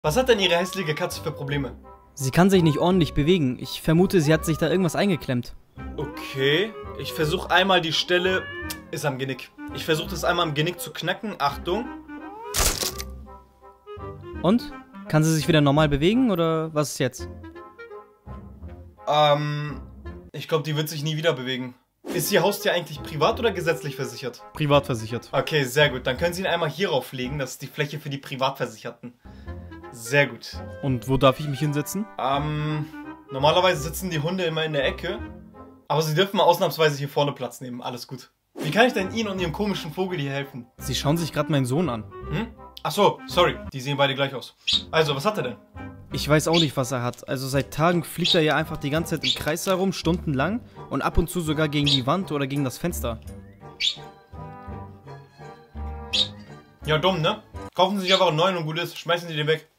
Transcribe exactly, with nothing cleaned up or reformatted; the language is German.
Was hat denn Ihre hässliche Katze für Probleme? Sie kann sich nicht ordentlich bewegen. Ich vermute, sie hat sich da irgendwas eingeklemmt. Okay, ich versuche einmal die Stelle... Ist am Genick. Ich versuche das einmal am Genick zu knacken. Achtung. Und? Kann sie sich wieder normal bewegen oder was ist jetzt? Ähm, ich glaube, die wird sich nie wieder bewegen. Ist Ihr Haustier eigentlich privat oder gesetzlich versichert? Privat versichert. Okay, sehr gut. Dann können Sie ihn einmal hierauf legen. Das ist die Fläche für die Privatversicherten. Sehr gut. Und wo darf ich mich hinsetzen? Ähm, normalerweise sitzen die Hunde immer in der Ecke. Aber Sie dürfen mal ausnahmsweise hier vorne Platz nehmen. Alles gut. Wie kann ich denn Ihnen und Ihrem komischen Vogel hier helfen? Sie schauen sich gerade meinen Sohn an. Hm? Ach so, sorry. Die sehen beide gleich aus. Also, was hat er denn? Ich weiß auch nicht, was er hat. Also seit Tagen fliegt er ja einfach die ganze Zeit im Kreis herum, stundenlang. Und ab und zu sogar gegen die Wand oder gegen das Fenster. Ja, dumm, ne? Kaufen Sie sich einfach einen neuen und gut ist. Schmeißen Sie den weg.